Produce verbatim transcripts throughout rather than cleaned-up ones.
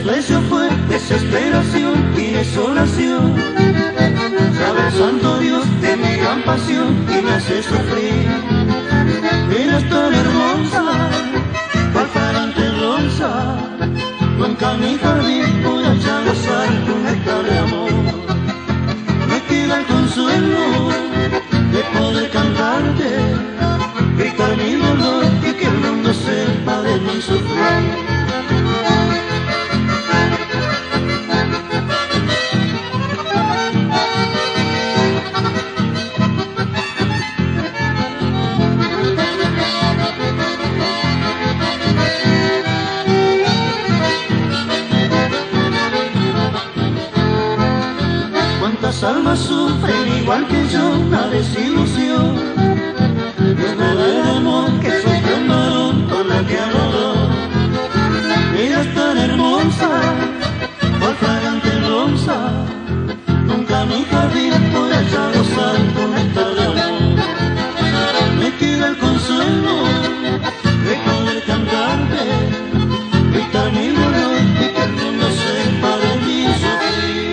desprecio fue desesperación y desolación. Sabe el santo Dios de mi gran pasión y me hace sufrir. Eres tan hermosa, cual fragante rosa, nunca mi jardín pude echar gozar tu néctar de amor. Me queda el consuelo de poder cantarte, gritar mi dolor y que el mundo sepa de mi sufrir. Cuántas almas sufren igual que yo una desilusión, Dios no da el amor que sufre un varón por la que adoró. Eres tan hermosa, cual fragante rosa, nunca mi jardín podrá echar gozar tu néctar de amor. Me queda el consuelo de poder cantarte, gritar mi dolor y que el mundo sepa de mi sufrir.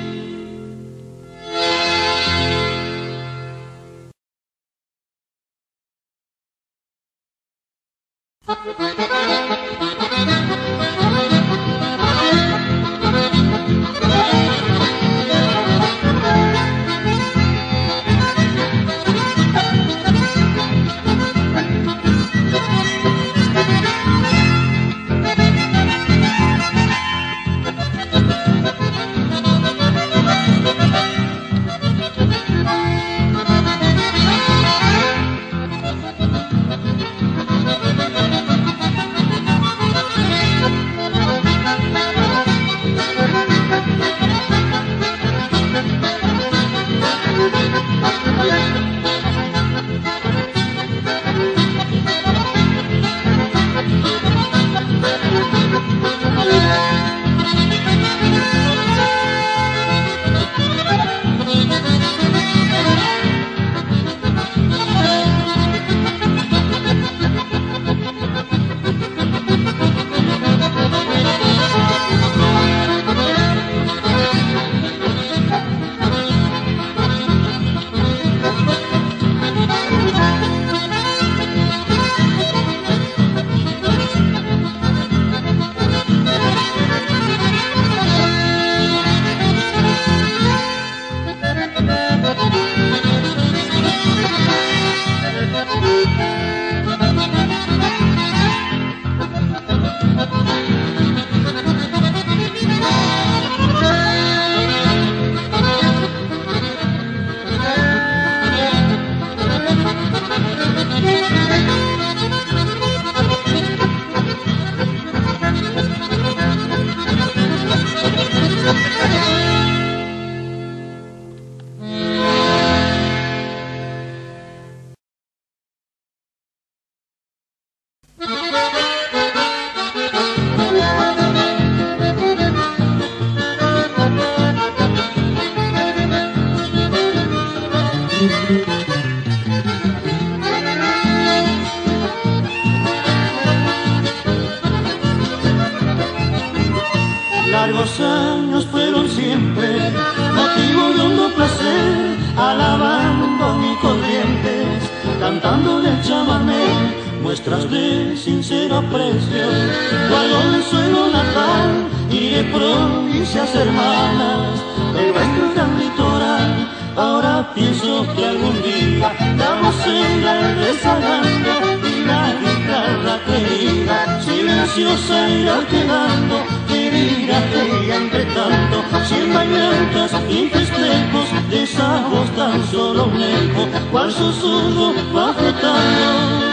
Largos años fueron siempre motivo de hondo placer, alabando mis corrientes, cantando del chamamé, muestras de sincero aprecio, guardo del suelo natal y de provincias hermanas de nuestro gran litoral. Ahora pienso que algún día la voz irá rezagando y la guitarra querida silenciosa irá quedando, querida ella entre tanto, cien bailantas y festejos de esa voz tan solo un eco, cual susurro va flotando.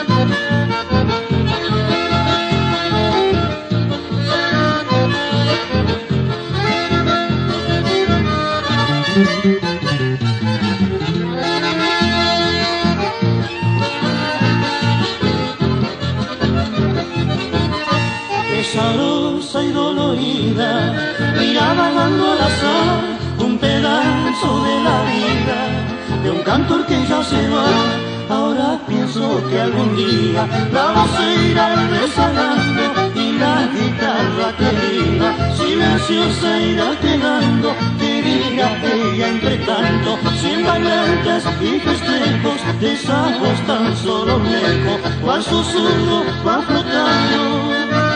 Pesarosa y dolorida, miraba dando al azar un pedazo de la vida de un cantor que ya se va. Ahora pienso que algún día la voz se irá rezagando y la guitarra querida silenciosa irá quedando, querida ella entre tanto, sin bailantes y festejos, desajos tan solo lejos, cual susurro va flotando.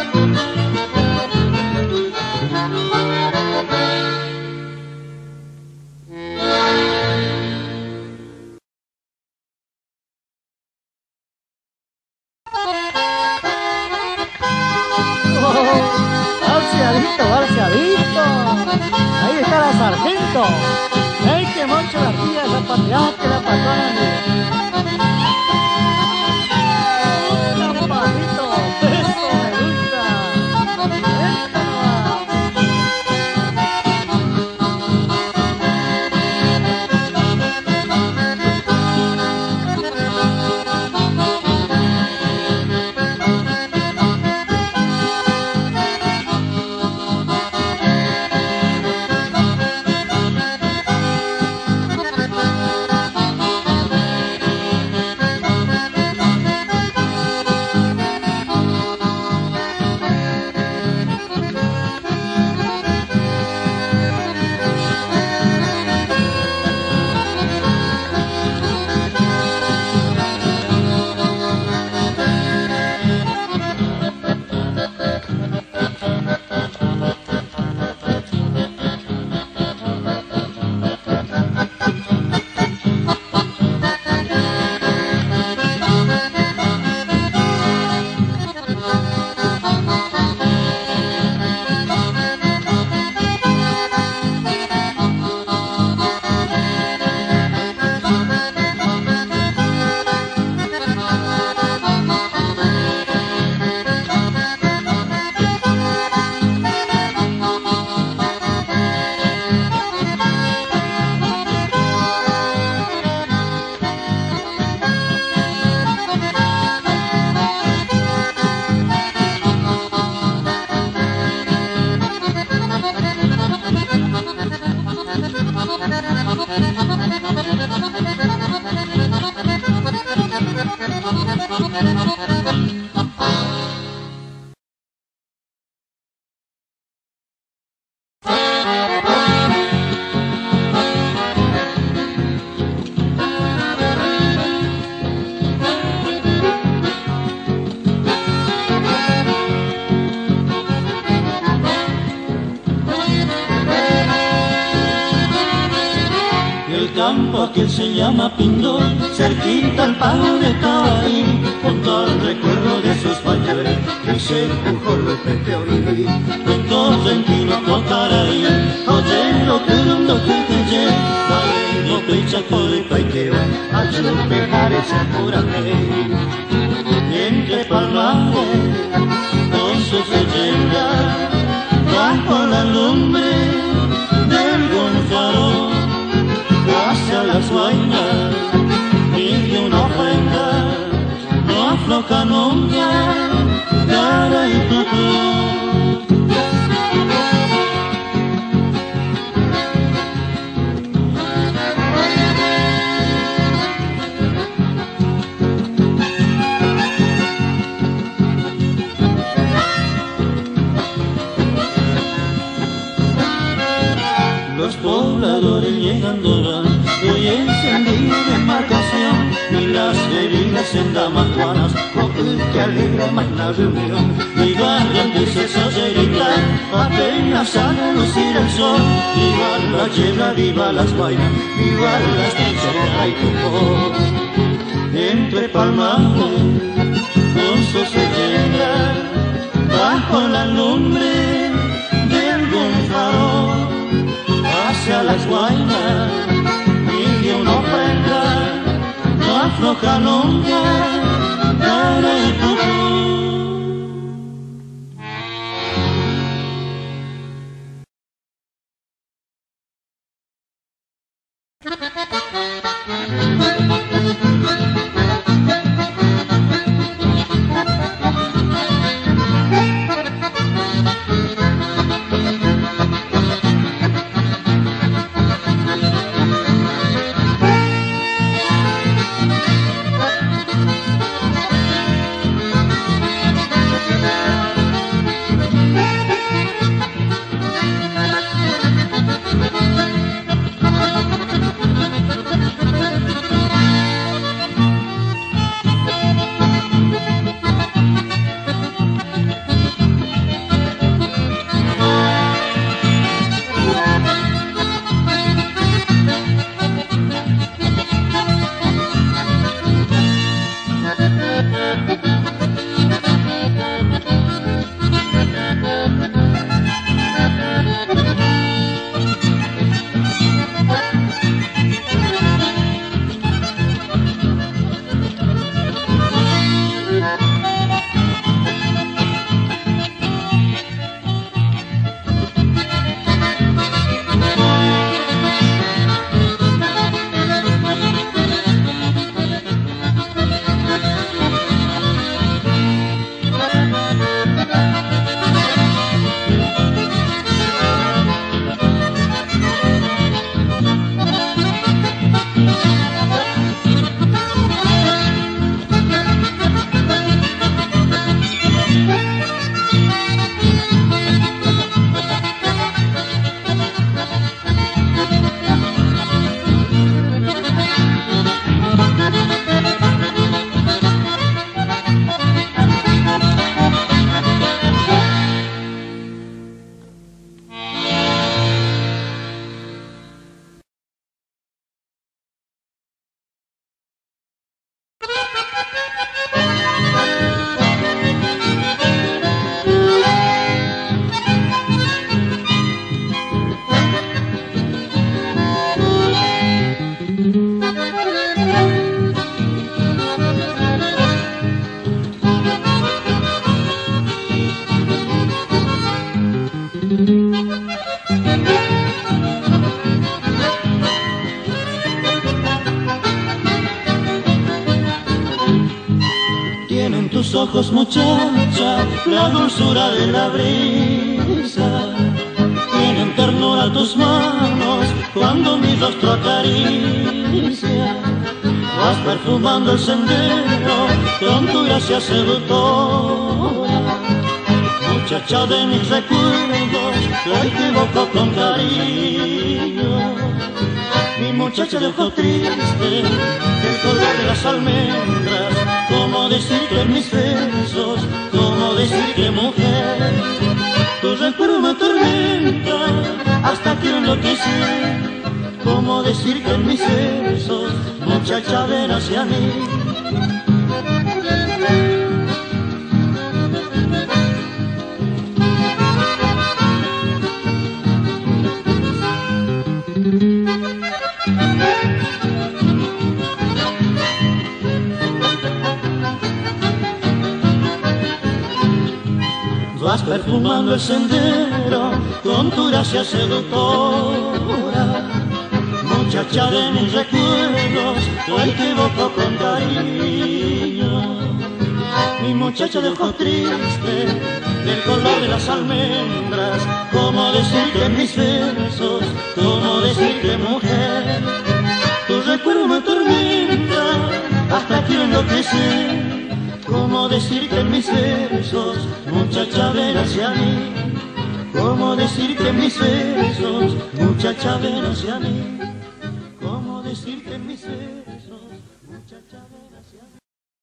Ahí está la sargento. ¡Ey, que Moncho García, la patriarca, la patrona de... ¡Un pasito! ¡Eso me gusta! ¡Esta campo que se llama Pindor, cerquita al pago de Caí, junto al recuerdo de sus mayores, y se empujó López de Oriví, con Correntino Cocaraí, oyendo que un loque te lleva, no pecha por el paiteo, al López parece pura ley, entre palmares, con sus leyendas, bajo la lumbre del gonzalo, hacia las vainas, pide una ofrenda, no afloja nunca, cara y tutú. Los pobladores llegando hoy encendido de embarcación y las heridas en damas juanas, lo que alegra más la reunión. Viva donde se oye gritar, apenas sale a lucir el sol. Viva la yebra, viva las vainas, viva las trincheras y tu entre palmares, con sus leyendas, bajo la lumbre del gonzalo, hacia las guainas, pide una ofrenda, no afloja nunca, cara y tutú. Tienen tus ojos, muchacha, la dulzura de la brisa. Tienen ternura tus manos cuando mi rostro acaricia. Vas perfumando el sendero con tu gracia seductora. Muchacha de mis recuerdos, hoy te evoco con cariño. Mi muchacha de ojo triste, el color de las almendras. Cómo decirte en mis besos, cómo decirte mujer. Tu recuerdo me atormenta hasta que enloquece. Cómo decirte en mis besos, muchacha ven hacia mí. Vas perfumando el sendero con tu gracia seductora. Muchacha de mis recuerdos, hoy te evoco con cariño. Mi muchacha de ojo triste, del color de las almendras. Cómo decirte en mis besos, cómo decirte mujer. Tu recuerdo me atormenta hasta que enloquece. Cómo decirte en mis besos, muchacha ven hacia mí. Cómo decirte en mis besos, muchacha ven hacia mí. Cómo decirte en mis besos, muchacha ven hacia mí.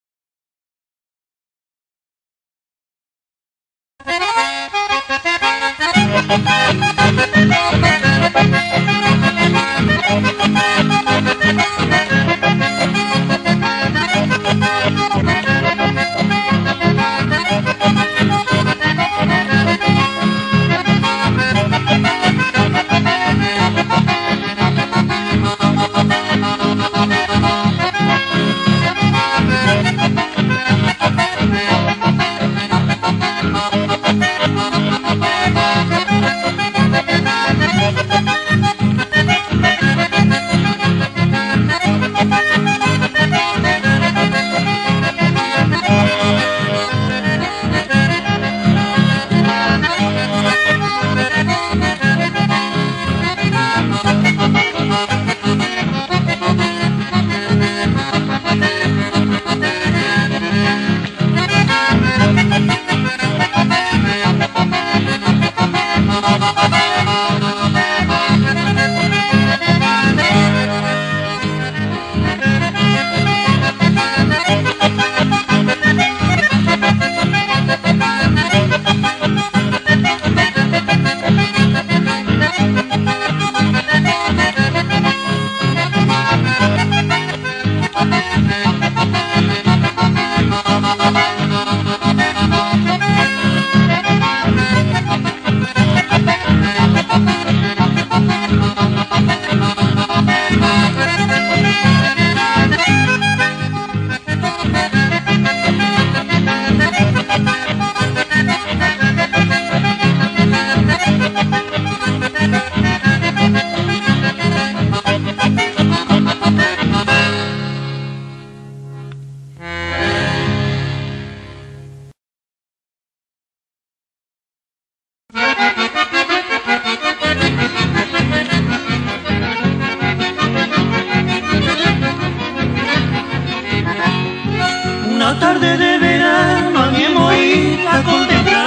Una tarde de verano a mi morir a contemplar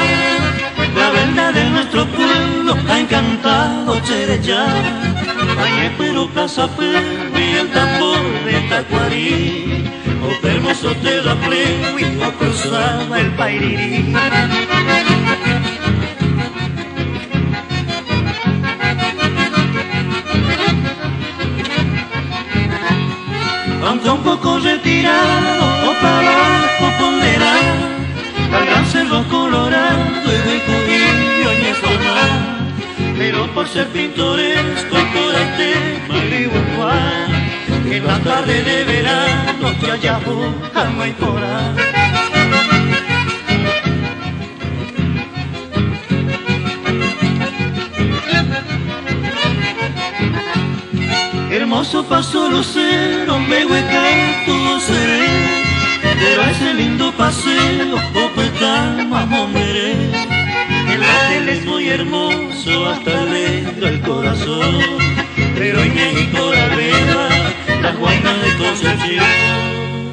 la verdad de nuestro pueblo ha encantado Cherechá. Ay, pero casa y el tambor de Tacuarí, o hermoso terraplén o cruzaba el Pairirí. Aunque un poco retirado o para abajo ponderado, al gran cerro colorado y de Cubillo y Estomar. Pero por ser pintoresco y por el tema igual, que en la tarde de verano te allá no hay por ahí. hermoso paso lucero, me hueca todo seré, pero ese lindo paseo, popeta, mamomere. El hotel es muy hermoso, hasta alegra el corazón, pero en México la vera, la guayna de Concepción.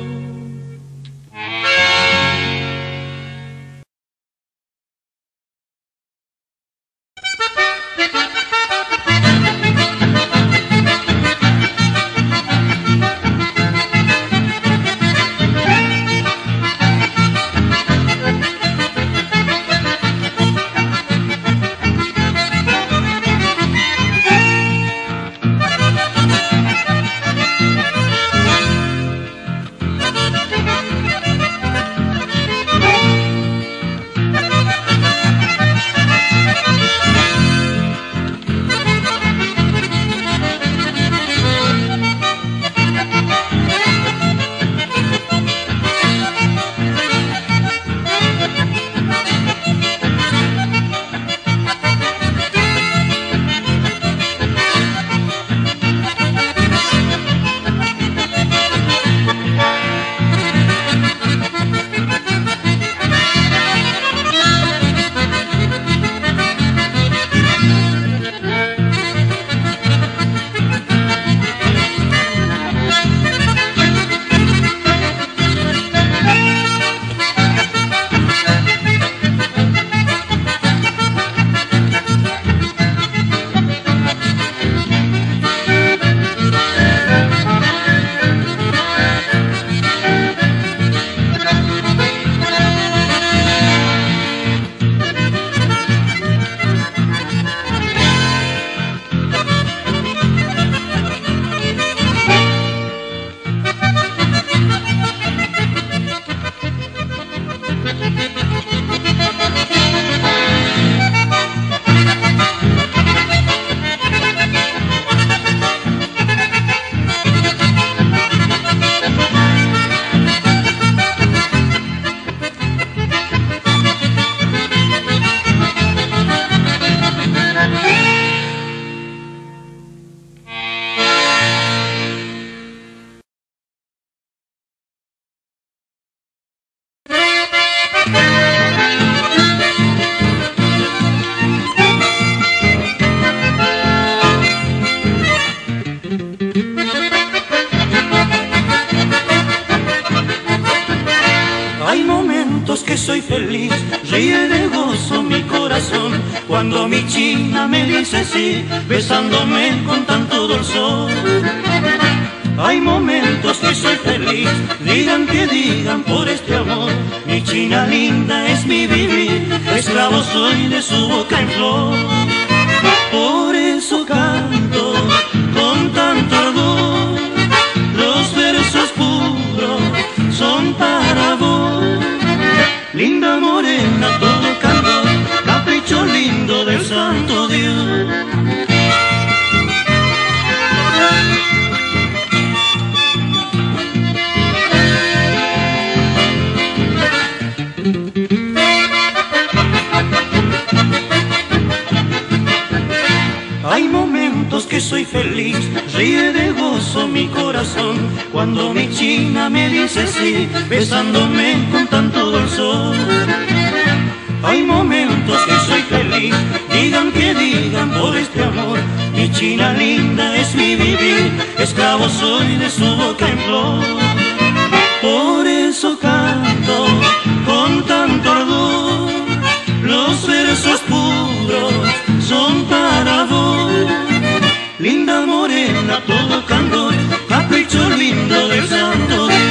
Que soy feliz, ríe de gozo mi corazón, cuando mi china me dice sí, besándome con tanto dulzor. Hay momentos que soy feliz, digan que digan por este amor, mi china linda es mi vivir, esclavo soy de su boca en flor. Por eso canto con tanto ardor, los versos puros son para vos. Linda morena, todo candor, capricho lindo del santo Dios. Hay momentos que soy feliz, ríe de gozo mi corazón, cuando mi china me dice sí, besándome con tanto dulzor. Hay momentos que soy feliz, digan que digan por este amor, mi china linda es mi vivir, esclavo soy de su boca en flor. Por eso canto con tanto ardor, los versos puros son para vos. Linda morena, todo candor, capricho lindo del santo Dios.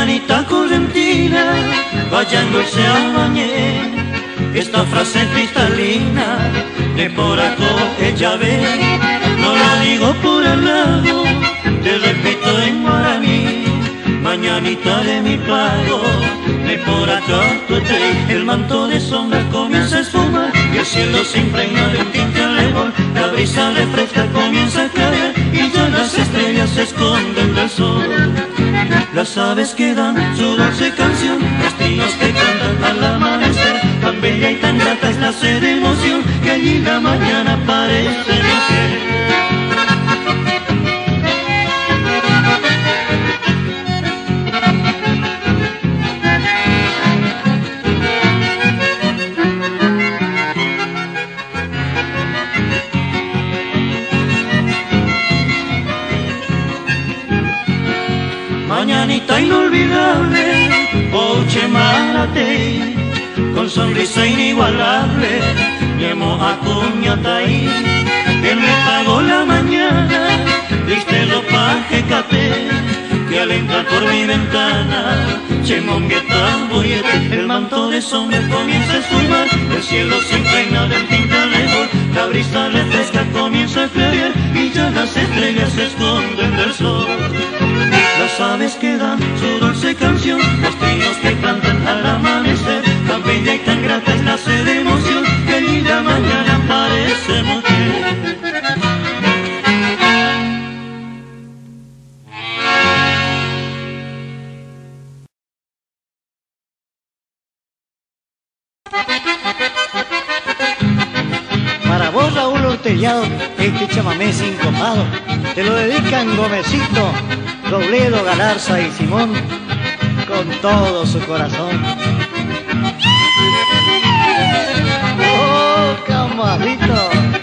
Mañanita correntina, bañándose a bañé. Esta frase cristalina, de por acá ella ve. No lo digo por el lado, te repito en guaraní. Mañanita de mi pago, de por acá tu estrella. El manto de sombra comienza a esfumar y el cielo se impregna de un tinte alegre. La brisa refresca comienza a caer y ya las estrellas se esconden del sol. Las aves que dan su dulce canción, los trinos que cantan al amanecer. Tan bella y tan grata es la sed de emoción que allí la mañana parece nacer. Mañanita inolvidable, Pouche Marate, con sonrisa inigualable, Ñemo Acuñataí. Él me pagó la mañana, viste lo paje capé, que al entrar por mi ventana, Chemongueta boyete, el manto de sombra comienza a esfumar, el cielo se impregna del tinte alegre, la brisa refresca comienza a clarear y ya las estrellas se esconden del sol. Las aves que dan su dulce canción, los trinos que cantan al amanecer. Tan bella y tan grata es la sed de emoción que linda mañana parece mujer. Para vos, Raúl Ortellado, este chamamé sincopado te lo dedican Gómezito, Robledo, Galarza y Simón con todo su corazón. ¡Oh, camarito!